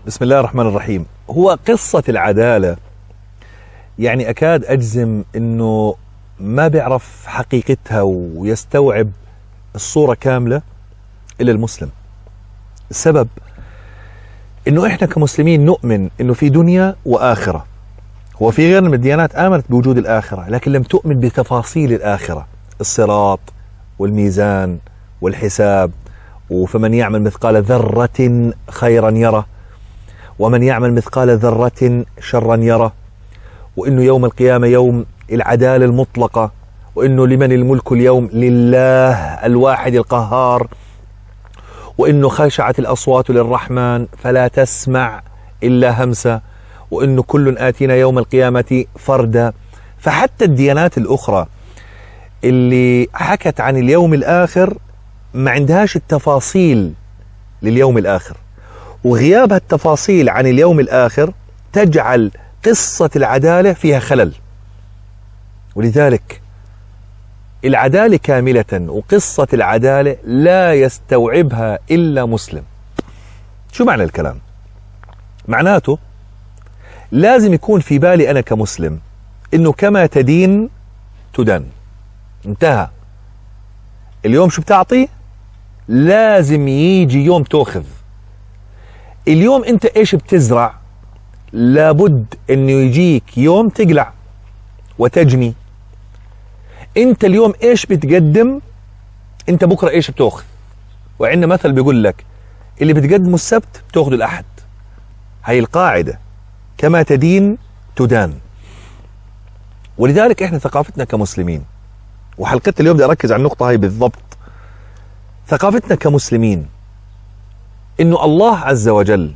بسم الله الرحمن الرحيم. هو قصة العدالة يعني أكاد أجزم أنه ما بيعرف حقيقتها ويستوعب الصورة كاملة إلا المسلم. السبب أنه إحنا كمسلمين نؤمن أنه في دنيا وآخرة. هو في غيرنا من الديانات آمنت بوجود الآخرة لكن لم تؤمن بتفاصيل الآخرة، الصراط والميزان والحساب، فمن يعمل مثقال ذرة خيرا يره ومن يعمل مثقال ذرة شرا يره، وإنه يوم القيامة يوم العدالة المطلقة، وإنه لمن الملك اليوم لله الواحد القهار، وإنه خشعت الأصوات للرحمن فلا تسمع إلا همسة، وإنه كل آتينا يوم القيامة فردا. فحتى الديانات الأخرى اللي حكت عن اليوم الآخر ما عندهاش التفاصيل لليوم الآخر، وغياب التفاصيل عن اليوم الآخر تجعل قصة العدالة فيها خلل. ولذلك العدالة كاملة وقصة العدالة لا يستوعبها إلا مسلم. شو معنى الكلام؟ معناته لازم يكون في بالي أنا كمسلم إنه كما تدين تدان. انتهى. اليوم شو بتعطي؟ لازم يجي يوم تأخذ. اليوم انت ايش بتزرع؟ لابد انه يجيك يوم تقلع وتجني. انت اليوم ايش بتقدم؟ انت بكرة ايش بتاخذ؟ وعندنا مثل بيقول لك اللي بتقدمه السبت بتاخذه الأحد. هاي القاعدة، كما تدين تدان. ولذلك احنا ثقافتنا كمسلمين، وحلقتنا اليوم بدي اركز على النقطة هاي بالضبط. ثقافتنا كمسلمين إنه الله عز وجل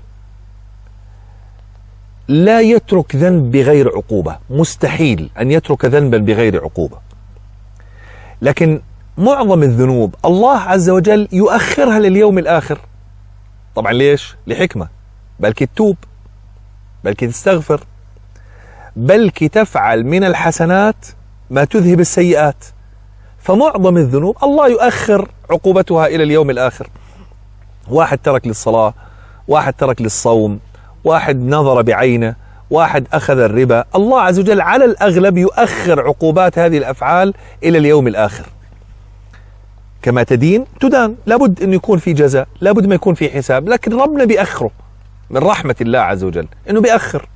لا يترك ذنب بغير عقوبة، مستحيل أن يترك ذنبا بغير عقوبة. لكن معظم الذنوب الله عز وجل يؤخرها لليوم الآخر. طبعا ليش؟ لحكمة. بلكي تتوب، بلكي تستغفر، بلكي تفعل من الحسنات ما تذهب السيئات. فمعظم الذنوب الله يؤخر عقوبتها إلى اليوم الآخر. واحد ترك للصلاة، واحد ترك للصوم، واحد نظر بعينه، واحد أخذ الربا، الله عز وجل على الأغلب يؤخر عقوبات هذه الأفعال إلى اليوم الآخر. كما تدين تدان، لابد أن يكون في جزاء، لابد ما يكون في حساب، لكن ربنا بيأخره من رحمة الله عز وجل أنه بيأخر.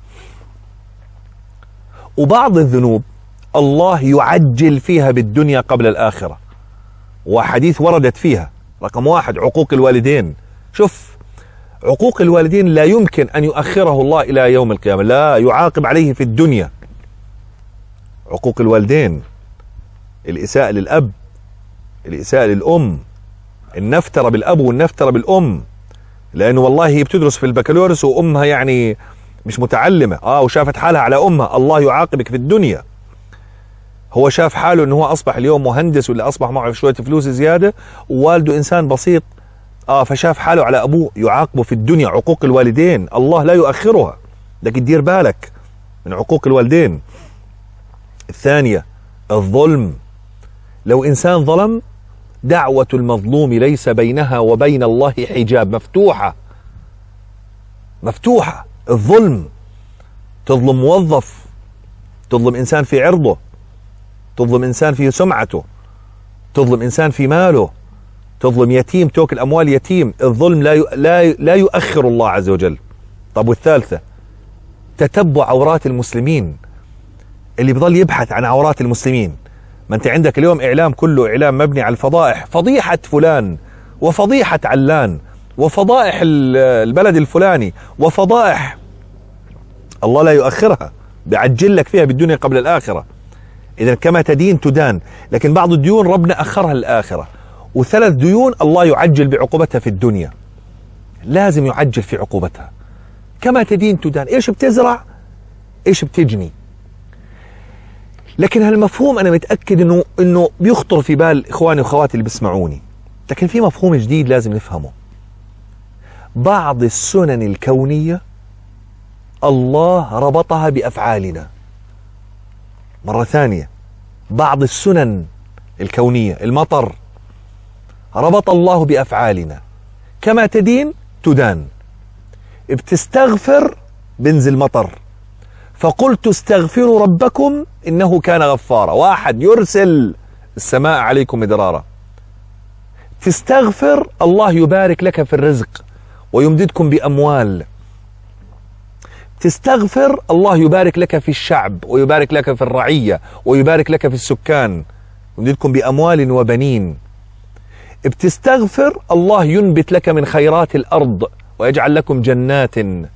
وبعض الذنوب الله يعجل فيها بالدنيا قبل الآخرة، وحديث وردت فيها. رقم 1 عقوق الوالدين. شوف، عقوق الوالدين لا يمكن أن يؤخره الله إلى يوم القيامة، لا، يعاقب عليه في الدنيا. عقوق الوالدين، الإساءة للأب، الإساءة للأم، النفترة بالأب والنفترة بالأم، لأنه والله هي بتدرس في البكالوريوس وأمها يعني مش متعلمة وشافت حالها على أمها، الله يعاقبك في الدنيا. هو شاف حاله أنه هو أصبح اليوم مهندس ولا أصبح معه شوية فلوس زيادة، ووالده إنسان بسيط فشاف حاله على أبوه، يعاقبه في الدنيا. عقوق الوالدين الله لا يؤخرها، لكن دير بالك من عقوق الوالدين. الثانية الظلم. لو إنسان ظلم، دعوة المظلوم ليس بينها وبين الله حجاب، مفتوحة مفتوحة. الظلم، تظلم موظف، تظلم إنسان في عرضه، تظلم إنسان في سمعته، تظلم إنسان في ماله، تظلم يتيم، توكل أموال يتيم. الظلم لا يؤخر الله عز وجل. طب والثالثة تتبع عورات المسلمين. اللي بضل يبحث عن عورات المسلمين. ما أنت عندك اليوم إعلام كله إعلام مبني على الفضائح، فضيحة فلان وفضيحة علان وفضائح البلد الفلاني وفضائح الله لا يؤخرها، بيعجل لك فيها بالدنيا قبل الآخرة. إذا كما تدين تدان. لكن بعض الديون ربنا أخرها للآخرة، وثلاث ديون الله يعجل بعقوبتها في الدنيا، لازم يعجل في عقوبتها. كما تدين تدان، إيش بتزرع إيش بتجني. لكن هالمفهوم أنا متأكد إنه بيخطر في بال إخواني وأخواتي اللي بيسمعوني، لكن في مفهوم جديد لازم نفهمه. بعض السنن الكونية الله ربطها بأفعالنا. مرة ثانية، بعض السنن الكونية، المطر، ربط الله بأفعالنا. كما تدين تدان. بتستغفر بنزل مطر. فقلت استغفروا ربكم إنه كان غفارا. واحد يرسل السماء عليكم مدرارا. تستغفر الله يبارك لك في الرزق ويمددكم بأموال. تستغفر الله يبارك لك في الشعب ويبارك لك في الرعية ويبارك لك في السكان، يمددكم بأموال وبنين. بتستغفر الله ينبت لك من خيرات الأرض ويجعل لكم جنات.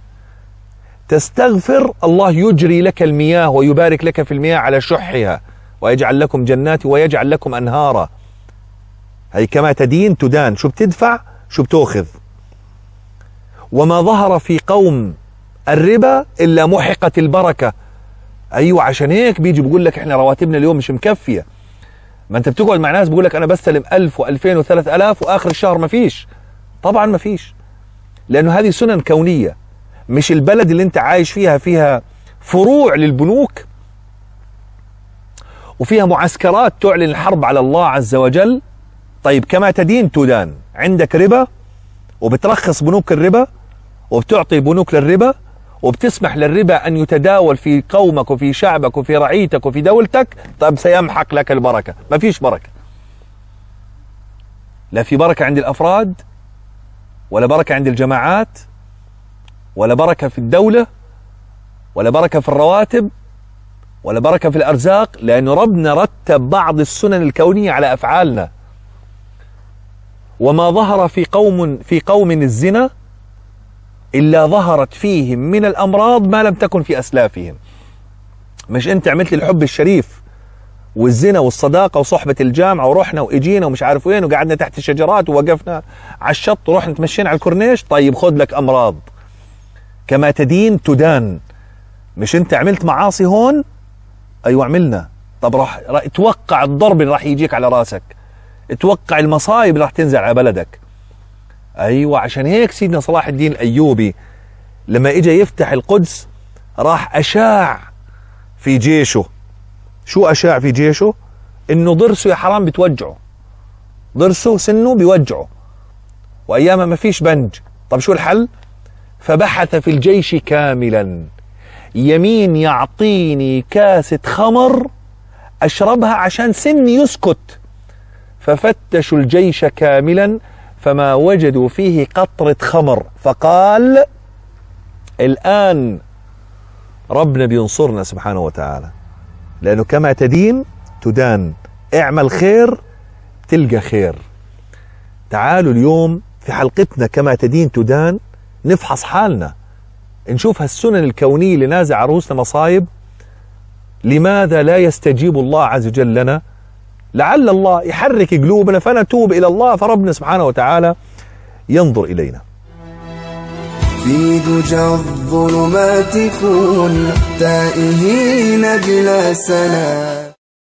تستغفر الله يجري لك المياه ويبارك لك في المياه على شحها ويجعل لكم جنات ويجعل لكم أنهارا. هي كما تدين تدان، شو بتدفع شو بتأخذ. وما ظهر في قوم الربا إلا محقت البركة. أيوة، عشان هيك بيجي بيقول لك إحنا رواتبنا اليوم مش مكفية. ما أنت بتقعد مع ناس بيقول لك أنا بستلم 1000 و2000 و3000 وآخر الشهر ما فيش. طبعا ما فيش، لأنه هذه سنن كونية. مش البلد اللي أنت عايش فيها فروع للبنوك وفيها معسكرات تعلن الحرب على الله عز وجل. طيب كما تدين تدان. عندك ربا وبترخص بنوك الربا وبتعطي بنوك للربا وبتسمح للربا أن يتداول في قومك وفي شعبك وفي رعيتك وفي دولتك. طيب سيمحق لك البركة. ما فيش بركة، لا في بركة عند الأفراد ولا بركة عند الجماعات ولا بركة في الدولة ولا بركة في الرواتب ولا بركة في الأرزاق، لأن ربنا رتب بعض السنن الكونية على أفعالنا. وما ظهر في قوم الزنا إلا ظهرت فيهم من الأمراض ما لم تكن في أسلافهم. مش أنت عملت لي الحب الشريف والزنا والصداقة وصحبة الجامعة ورحنا وإجينا ومش عارف وين وقعدنا تحت الشجرات ووقفنا على الشط ورحنا تمشينا على الكورنيش. طيب خذ لك أمراض. كما تدين تدان. مش أنت عملت معاصي هون؟ أيوة عملنا. طب راح اتوقع الضرب اللي راح يجيك على راسك، اتوقع المصايب اللي راح تنزل على بلدك. أيوة، عشان هيك سيدنا صلاح الدين الأيوبي لما إجا يفتح القدس راح أشاع في جيشه. شو أشاع في جيشه؟ إنه ضرسه يا حرام بتوجعه، ضرسه سنه بيوجعه وأيامها ما فيش بنج. طب شو الحل؟ فبحث في الجيش كاملا، يمين يعطيني كاسة خمر أشربها عشان سني يسكت. ففتشوا الجيش كاملا فما وجدوا فيه قطرة خمر. فقال الآن ربنا بينصرنا سبحانه وتعالى، لأنه كما تدين تدان. اعمل خير تلقى خير. تعالوا اليوم في حلقتنا كما تدين تدان نفحص حالنا، نشوف هالسنن الكونية اللي نازع عروسنا مصايب. لماذا لا يستجيب الله عز وجل لنا؟ لعل الله يحرك قلوبنا فنتوب إلى الله، فربنا سبحانه وتعالى ينظر إلينا. في دجى الظلمات كنا تائهين بلا سلام.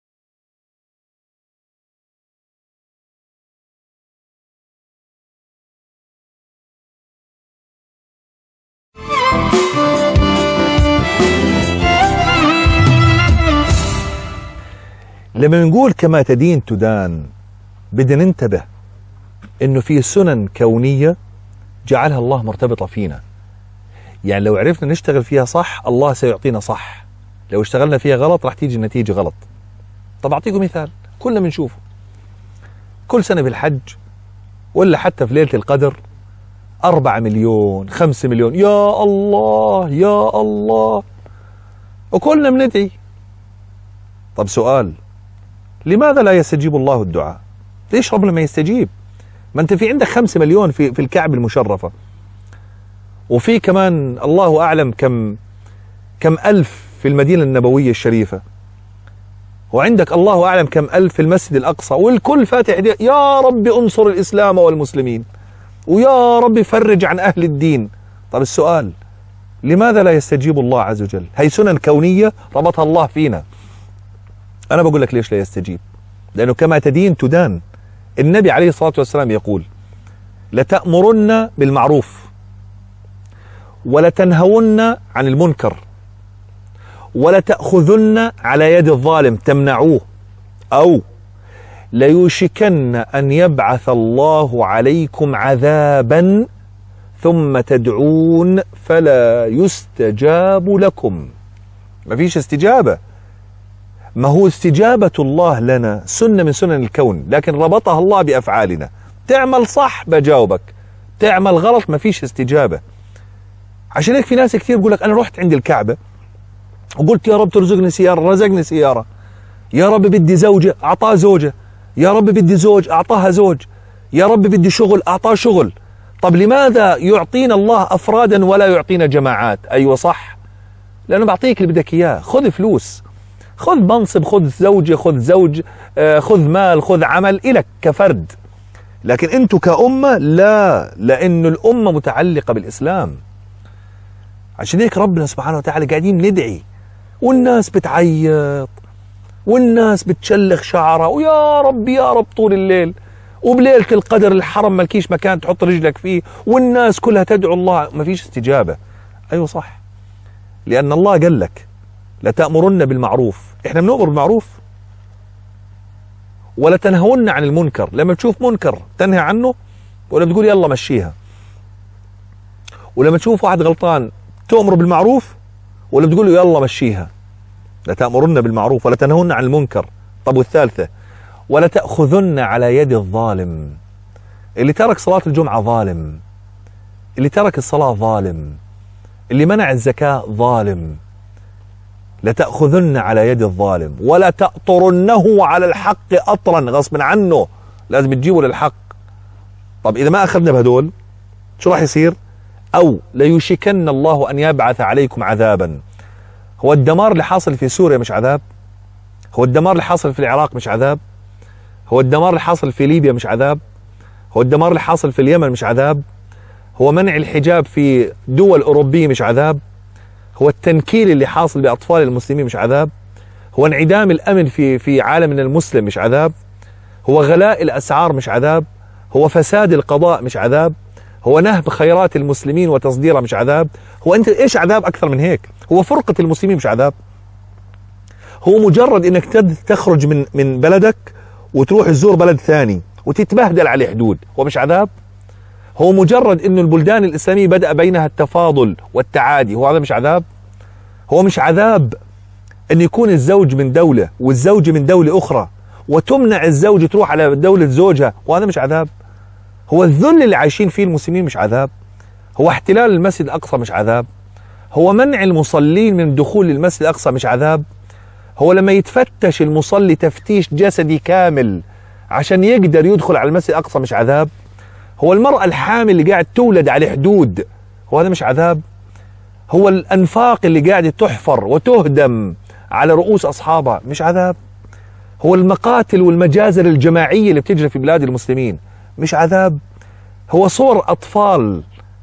لما نقول كما تدين تدان بدنا ننتبه انه في سنن كونية جعلها الله مرتبطة فينا. يعني لو عرفنا نشتغل فيها صح الله سيعطينا صح، لو اشتغلنا فيها غلط راح تيجي النتيجة غلط. طب أعطيكم مثال كلنا بنشوفه كل سنة بالحج ولا حتى في ليلة القدر 4 مليون 5 مليون، يا الله يا الله، وكلنا بندعي. طب سؤال، لماذا لا يستجيب الله الدعاء؟ ليش ربنا ما يستجيب؟ ما انت في عندك 5 مليون في الكعبة المشرفة، وفي كمان الله أعلم كم ألف في المدينة النبوية الشريفة، وعندك الله أعلم كم ألف في المسجد الأقصى، والكل فاتح يا رب انصر الإسلام والمسلمين ويا رب فرج عن أهل الدين. طب السؤال، لماذا لا يستجيب الله عز وجل؟ هي سنن كونية ربطها الله فينا. أنا بقول لك ليش لا يستجيب، لأنه كما تدين تدان. النبي عليه الصلاة والسلام يقول لتأمرن بالمعروف ولتنهون عن المنكر ولتأخذن على يد الظالم تمنعوه، أو ليوشكن أن يبعث الله عليكم عذابا ثم تدعون فلا يستجاب لكم. ما فيش استجابة. ما هو استجابة الله لنا سنة من سنن الكون، لكن ربطها الله بأفعالنا. تعمل صح بجاوبك، تعمل غلط ما فيش استجابة. عشان هيك في ناس كثير بيقول لك أنا رحت عند الكعبة وقلت يا رب ترزقني سيارة، رزقني سيارة. يا رب بدي زوجة، أعطاه زوجة. يا رب بدي زوج، أعطاها زوج. يا رب بدي شغل، أعطاه شغل. طب لماذا يعطينا الله أفرادا ولا يعطينا جماعات؟ أيوة صح، لأنه بعطيك اللي بدك إياه. خذ فلوس، خذ منصب، خذ زوجة، خذ زوج، خذ مال، خذ عمل إلك كفرد. لكن أنتم كأمة لا، لأن الأمة متعلقة بالإسلام. عشان هيك ربنا سبحانه وتعالى قاعدين ندعي، والناس بتعيط، والناس بتشلخ شعرها، ويا رب يا رب طول الليل، وبليلة القدر الحرم ملكيش مكان تحط رجلك فيه، والناس كلها تدعو الله، ما فيش استجابة. أيوة صح، لأن الله قال لك لتأمرن بالمعروف. إحنا بنأمر بالمعروف ولا تنهون عن المنكر. لما تشوف منكر تنهي عنه ولا بتقول يلا مشيها؟ ولما تشوف واحد غلطان تأمر بالمعروف ولا بتقول له يلا مشيها؟ لتأمرن بالمعروف ولا تنهون عن المنكر. طب والثالثة ولا تأخذن على يد الظالم. اللي ترك صلاة الجمعة ظالم، اللي ترك الصلاة ظالم، اللي منع الزكاة ظالم. لتأخذن على يد الظالم ولا تأطرنه على الحق أطرا، غصبا عنه لازم تجيبه للحق. طب إذا ما أخذنا بهدول شو راح يصير؟ أو ليوشكن الله أن يبعث عليكم عذابا. هو الدمار اللي حاصل في سوريا مش عذاب؟ هو الدمار اللي حاصل في العراق مش عذاب؟ هو الدمار اللي حاصل في ليبيا مش عذاب؟ هو الدمار اللي حاصل في اليمن مش عذاب؟ هو منع الحجاب في دول أوروبية مش عذاب؟ هو التنكيل اللي حاصل بأطفال المسلمين مش عذاب؟ هو انعدام الأمن في عالمنا المسلم مش عذاب؟ هو غلاء الأسعار مش عذاب؟ هو فساد القضاء مش عذاب؟ هو نهب خيرات المسلمين وتصديرها مش عذاب؟ هو أنت إيش عذاب أكثر من هيك؟ هو فرقة المسلمين مش عذاب؟ هو مجرد إنك تخرج من بلدك وتروح تزور بلد ثاني وتتبهدل على الحدود، هو مش عذاب؟ هو مجرد إنه البلدان الإسلامية بدأ بينها التفاضل والتعادي، هو هذا مش عذاب؟ هو مش عذاب أن يكون الزوج من دولة والزوجة من دولة أخرى وتمنع الزوج تروح على دولة زوجها، وهذا مش عذاب؟ هو الذل اللي عايشين فيه المسلمين مش عذاب؟ هو احتلال المسجد الأقصى مش عذاب؟ هو منع المصلين من الدخول للمسجد الأقصى مش عذاب؟ هو لما يتفتش المصلي تفتيش جسدي كامل عشان يقدر يدخل على المسجد الأقصى مش عذاب؟ هو المرأة الحامل اللي قاعد تولد على حدود، هو هذا مش عذاب؟ هو الأنفاق اللي قاعدة تحفر وتهدم على رؤوس أصحابها مش عذاب؟ هو المقاتل والمجازر الجماعية اللي بتجري في بلاد المسلمين مش عذاب؟ هو صور أطفال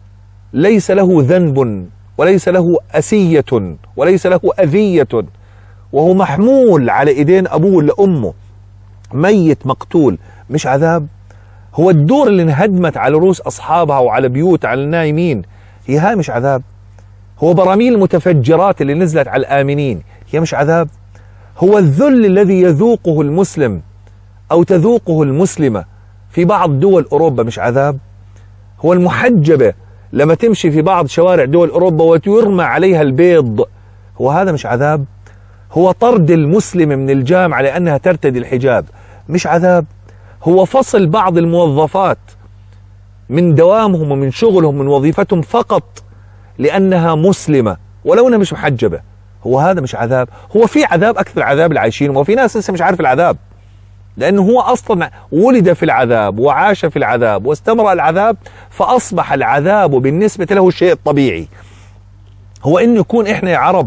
ليس له ذنب وليس له أسية وليس له أذية وهو محمول على إيدين أبوه ولا أمه ميت مقتول مش عذاب؟ هو الدور اللي انهدمت على رؤوس أصحابها وعلى بيوت على النايمين هي مش عذاب؟ هو براميل المتفجرات اللي نزلت على الآمنين هي مش عذاب؟ هو الذل الذي يذوقه المسلم أو تذوقه المسلمة في بعض دول أوروبا مش عذاب؟ هو المحجبة لما تمشي في بعض شوارع دول أوروبا ويرمى عليها البيض، هو هذا مش عذاب؟ هو طرد المسلم من الجامعة لأنها ترتدي الحجاب مش عذاب؟ هو فصل بعض الموظفات من دوامهم ومن شغلهم من وظيفتهم فقط لأنها مسلمة ولو أنها مش محجبة، هو هذا مش عذاب؟ هو في عذاب أكثر العذاب اللي عايشينه، وفي ناس لسه مش عارف العذاب لأنه هو أصلا ولد في العذاب وعاش في العذاب واستمر العذاب فأصبح العذاب بالنسبة له الشيء الطبيعي. هو إنه يكون إحنا يا عرب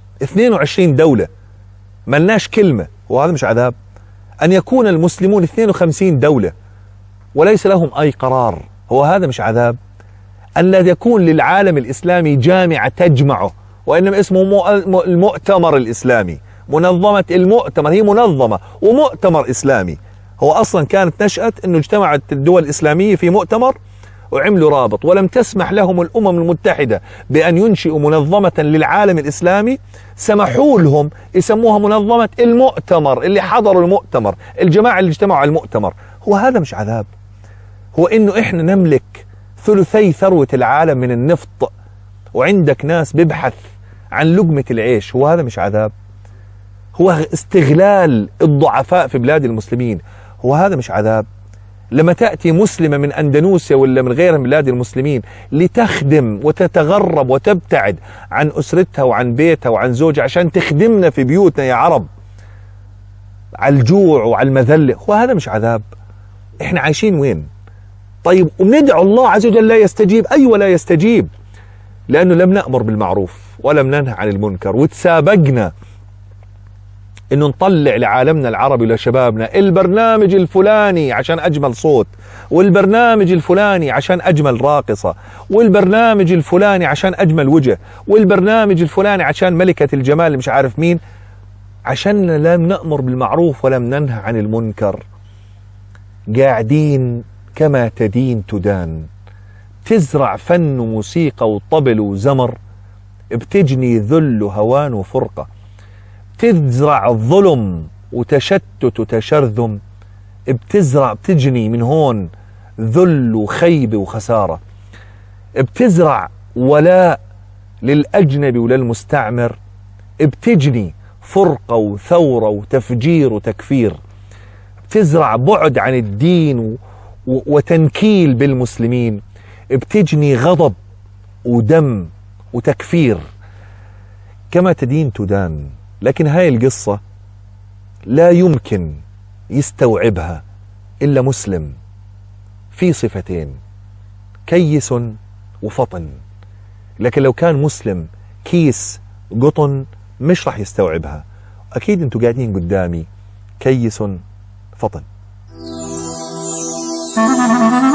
22 دولة ملناش كلمة وهذا مش عذاب؟ أن يكون المسلمون 52 دولة وليس لهم أي قرار، هو هذا مش عذاب؟ أن لا يكون للعالم الإسلامي جامعة تجمعه وإنما اسمه المؤتمر الإسلامي، منظمة المؤتمر، هي منظمة ومؤتمر إسلامي. هو أصلا كانت نشأة أنه اجتمعت الدول الإسلامية في مؤتمر وعملوا رابط، ولم تسمح لهم الأمم المتحدة بأن ينشئوا منظمة للعالم الإسلامي، سمحوا لهم يسموها منظمة المؤتمر، اللي حضروا المؤتمر، الجماعة اللي اجتمعوا على المؤتمر. هو هذا مش عذاب؟ هو إنه إحنا نملك ثلثي ثروة العالم من النفط، وعندك ناس بيبحث عن لقمة العيش. هو هذا مش عذاب؟ هو استغلال الضعفاء في بلاد المسلمين، هو هذا مش عذاب؟ لما تأتي مسلمة من أندونيسيا ولا من غيرها من بلاد المسلمين لتخدم وتتغرب وتبتعد عن أسرتها وعن بيتها وعن زوجها عشان تخدمنا في بيوتنا يا عرب على الجوع وعلى المذلة، هو هذا مش عذاب؟ احنا عايشين وين؟ طيب وبندعو الله عز وجل لا يستجيب. أيوة لا يستجيب، لأنه لم نأمر بالمعروف ولم ننهى عن المنكر، وتسابقنا إنه نطلع لعالمنا العربي ولشبابنا البرنامج الفلاني عشان أجمل صوت، والبرنامج الفلاني عشان أجمل راقصة، والبرنامج الفلاني عشان أجمل وجه، والبرنامج الفلاني عشان ملكة الجمال مش عارف مين، عشان لم نأمر بالمعروف ولم ننهى عن المنكر. قاعدين كما تدين تدان، تزرع فن وموسيقى وطبل وزمر، بتجني ذل وهوان وفرقة. تزرع ظلم وتشتت وتشرذم، بتجني من هون ذل وخيبة وخسارة. بتزرع ولاء للأجنبي وللمستعمر، بتجني فرقة وثورة وتفجير وتكفير. بتزرع بعد عن الدين وتنكيل بالمسلمين، بتجني غضب ودم وتكفير. كما تدين تدان. لكن هاي القصة لا يمكن يستوعبها إلا مسلم في صفتين، كيس وفطن. لكن لو كان مسلم كيس قطن مش رح يستوعبها. أكيد أنتوا قاعدين قدامي كيس فطن.